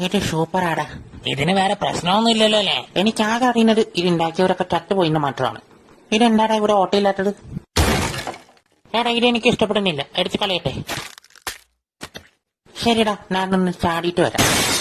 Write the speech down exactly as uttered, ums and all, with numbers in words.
ഇത് സൂപ്പറാടാ. ഇതിന് വേറെ പ്രശ്നമൊന്നും ഇല്ലല്ലോ അല്ലേ? എനിക്കാകെ അറിയുന്നത് ഇതുണ്ടാക്കിയവരൊക്കെ ചത്തുപോയിന്ന് മാത്രമാണ്. ഇതെന്താടാ ഇവിടെ ഓട്ടയില്ലാത്തത്? എടാ ഇത് എനിക്ക് ഇഷ്ടപ്പെടുന്നില്ല, എടുത്ത് കളയട്ടെ. ശരിടാ, ഞാനൊന്ന് ചാടിയിട്ട് വരാം.